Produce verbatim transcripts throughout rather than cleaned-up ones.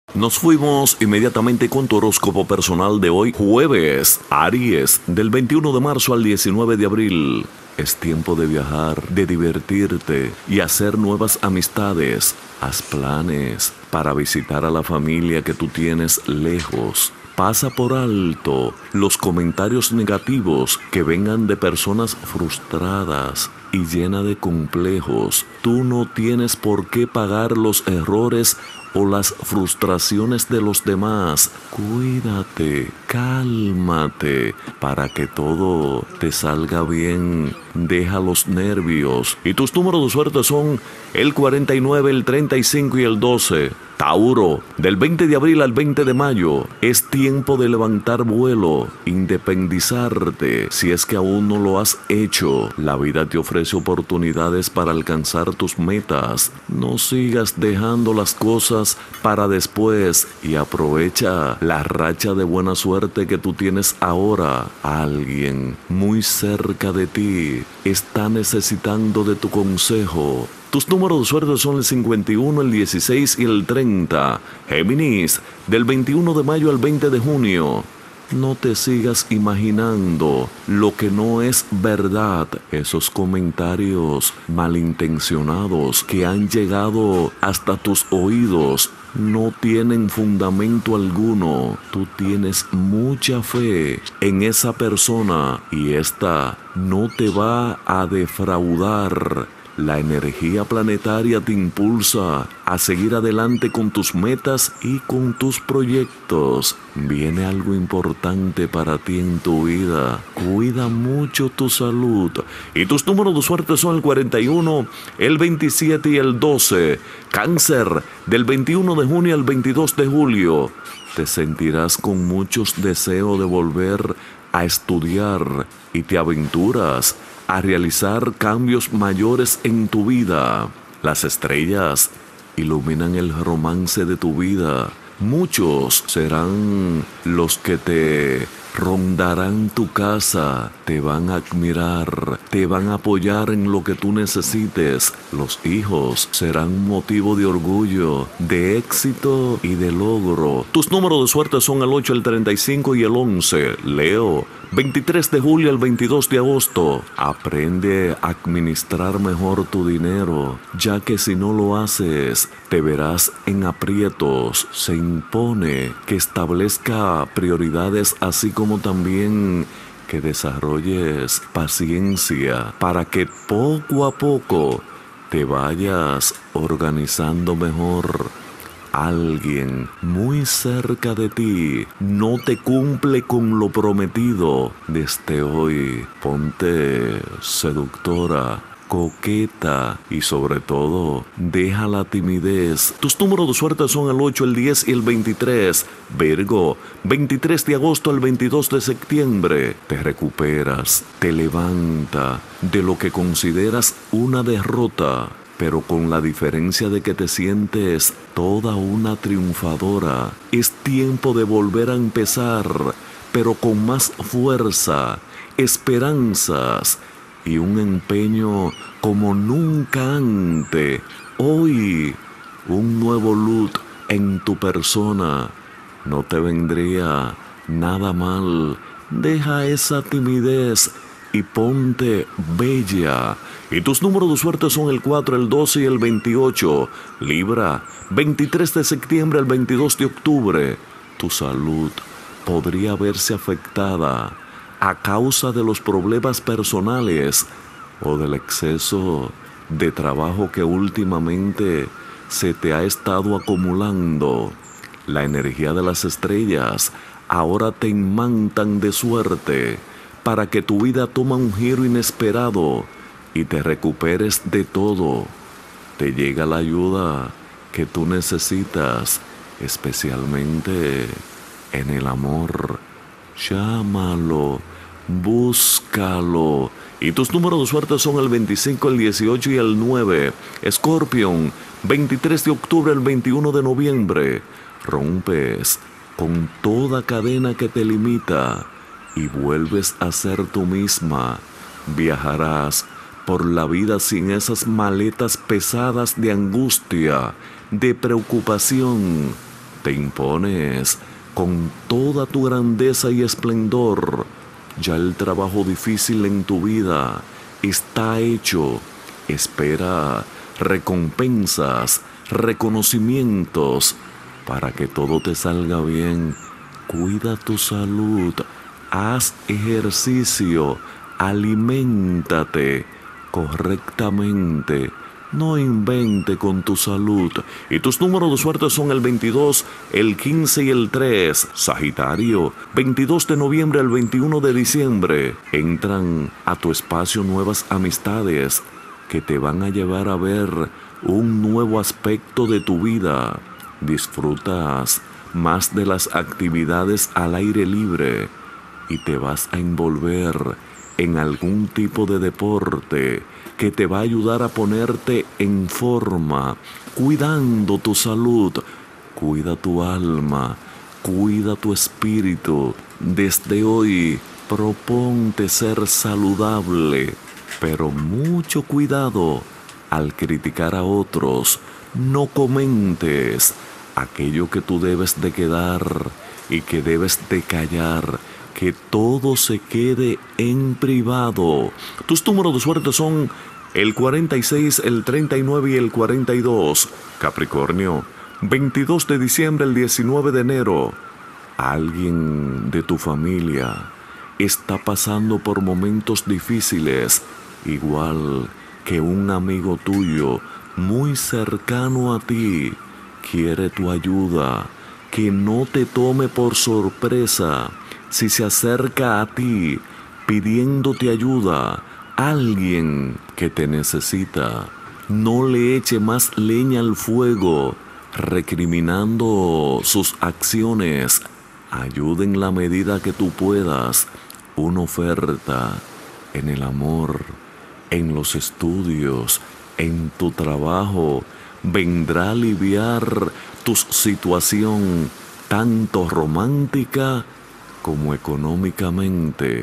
Nos fuimos inmediatamente con tu horóscopo personal de hoy, jueves, Aries, del veintiuno de marzo al diecinueve de abril. Es tiempo de viajar, de divertirte y hacer nuevas amistades. Haz planes para visitar a la familia que tú tienes lejos. Pasa por alto los comentarios negativos que vengan de personas frustradas y llenas de complejos. Tú no tienes por qué pagar los errores o las frustraciones de los demás. Cuídate, cálmate, para que todo te salga bien. Deja los nervios. Y tus números de suerte son el cuarenta y nueve, el treinta y cinco y el doce. Tauro, del veinte de abril al veinte de mayo, es tiempo de levantar vuelo, independizarte, si es que aún no lo has hecho. La vida te ofrece oportunidades para alcanzar tus metas. No sigas dejando las cosas para después y aprovecha la racha de buena suerte que tú tienes ahora. Alguien muy cerca de ti está necesitando de tu consejo. Tus números de suerte son el cincuenta y uno, el dieciséis y el treinta. Géminis, del veintiuno de mayo al veinte de junio. No te sigas imaginando lo que no es verdad. Esos comentarios malintencionados que han llegado hasta tus oídos no tienen fundamento alguno. Tú tienes mucha fe en esa persona y esta no te va a defraudar. La energía planetaria te impulsa a seguir adelante con tus metas y con tus proyectos. Viene algo importante para ti en tu vida. Cuida mucho tu salud. Y tus números de suerte son el cuarenta y uno, el veintisiete y el doce. Cáncer, del veintiuno de junio al veintidós de julio. Te sentirás con muchos deseos de volver a estudiar y te aventuras a realizar cambios mayores en tu vida. Las estrellas iluminan el romance de tu vida. Muchos serán los que te rondarán tu casa, te van a admirar, te van a apoyar en lo que tú necesites. Los hijos serán motivo de orgullo, de éxito y de logro. Tus números de suerte son el ocho, el treinta y cinco y el once. Leo, veintitrés de julio al veintidós de agosto. Aprende a administrar mejor tu dinero, ya que si no lo haces, te verás en aprietos. Se impone que establezca prioridades, así como también que desarrolles paciencia para que poco a poco te vayas organizando mejor. Alguien muy cerca de ti no te cumple con lo prometido. Desde hoy, ponte seductora, coqueta y sobre todo, deja la timidez. Tus números de suerte son el ocho, el diez y el veintitrés. Virgo, veintitrés de agosto al veintidós de septiembre. Te recuperas, te levanta de lo que consideras una derrota, pero con la diferencia de que te sientes toda una triunfadora. Es tiempo de volver a empezar, pero con más fuerza, esperanzas y un empeño como nunca antes. Hoy, un nuevo look en tu persona no te vendría nada mal. Deja esa timidez y ponte bella. Y tus números de suerte son el cuatro, el doce y el veintiocho. Libra, veintitrés de septiembre al veintidós de octubre. Tu salud podría verse afectada a causa de los problemas personales o del exceso de trabajo que últimamente se te ha estado acumulando. La energía de las estrellas ahora te imantan de suerte para que tu vida tome un giro inesperado y te recuperes de todo. Te llega la ayuda que tú necesitas, especialmente en el amor. Llámalo, búscalo. Y tus números de suerte son el veinticinco, el dieciocho y el nueve. Escorpión, veintitrés de octubre al veintiuno de noviembre. Rompes con toda cadena que te limita y vuelves a ser tú misma. Viajarás por la vida sin esas maletas pesadas de angustia, de preocupación. te impones con toda tu grandeza y esplendor. Ya el trabajo difícil en tu vida está hecho. Espera recompensas, reconocimientos para que todo te salga bien. Cuida tu salud, haz ejercicio, aliméntate correctamente. No invente con tu salud. Y tus números de suerte son el veintidós, el quince y el tres. Sagitario, veintidós de noviembre al veintiuno de diciembre. Entran a tu espacio nuevas amistades que te van a llevar a ver un nuevo aspecto de tu vida. Disfrutas más de las actividades al aire libre y te vas a envolver en algún tipo de deporte que te va a ayudar a ponerte en forma, cuidando tu salud. Cuida tu alma, cuida tu espíritu. Desde hoy, proponte ser saludable, pero mucho cuidado al criticar a otros. No comentes aquello que tú debes de quedar y que debes de callar. Que todo se quede en privado. Tus números de suerte son el cuarenta y seis, el treinta y nueve y el cuarenta y dos. Capricornio, veintidós de diciembre al diecinueve de enero. Alguien de tu familia está pasando por momentos difíciles, igual que un amigo tuyo muy cercano a ti quiere tu ayuda. Que no te tome por sorpresa si se acerca a ti pidiéndote ayuda, alguien que te necesita. No le eche más leña al fuego, recriminando sus acciones. Ayuda en la medida que tú puedas. Una oferta en el amor, en los estudios, en tu trabajo, vendrá a aliviar tu situación, tanto romántica como económicamente.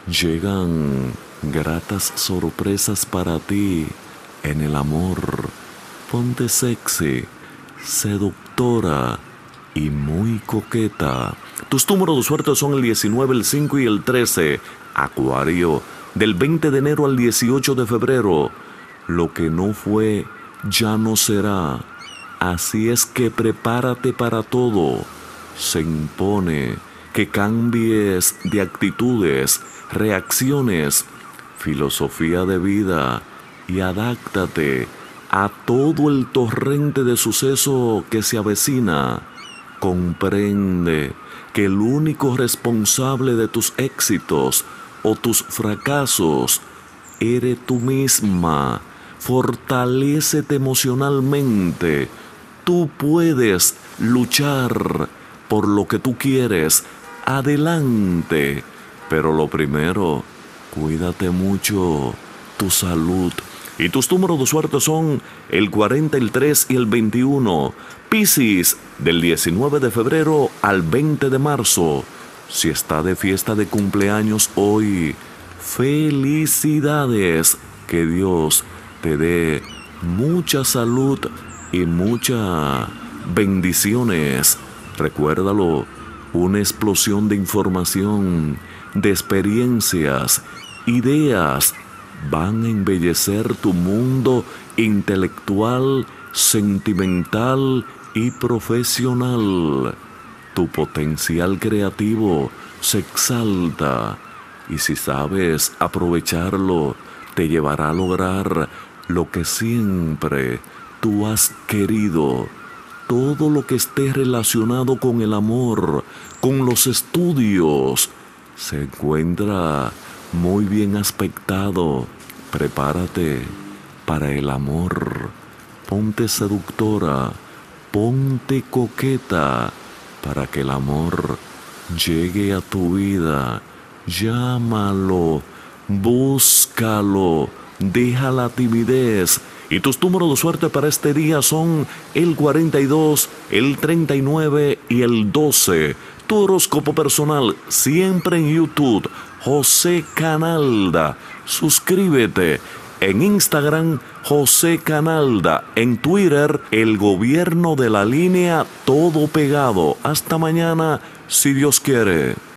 Llegan gratas sorpresas para ti en el amor. Ponte sexy, seductora y muy coqueta. Tus números de suerte son el diecinueve, el cinco y el trece. Acuario, del veinte de enero al dieciocho de febrero. Lo que no fue, ya no será. Así es que prepárate para todo. Se impone que cambies de actitudes, reacciones, filosofía de vida y adáptate a todo el torrente de suceso que se avecina. Comprende que el único responsable de tus éxitos o tus fracasos eres tú misma. Fortalécete emocionalmente. Tú puedes luchar por lo que tú quieres. Adelante. Pero lo primero, cuídate mucho tu salud. Y tus números de suerte son el cuarenta, el tres y el veintiuno. Piscis, del diecinueve de febrero al veinte de marzo. Si está de fiesta de cumpleaños hoy, felicidades. Que Dios te dé mucha salud y muchas bendiciones. Recuérdalo, una explosión de información, de experiencias, ideas, van a embellecer tu mundo intelectual, sentimental y profesional. Tu potencial creativo se exalta y si sabes aprovecharlo, te llevará a lograr lo que siempre tú has querido. Todo lo que esté relacionado con el amor, con los estudios, se encuentra muy bien aspectado. Prepárate para el amor. Ponte seductora, ponte coqueta para que el amor llegue a tu vida. Llámalo, búscalo, deja la timidez. Y tus números de suerte para este día son el cuarenta y dos, el treinta y nueve y el doce. Tu horóscopo personal siempre en YouTube, José Canalda. Suscríbete En Instagram, José Canalda. En Twitter, El Gobierno de la Línea, todo pegado. Hasta mañana, si Dios quiere.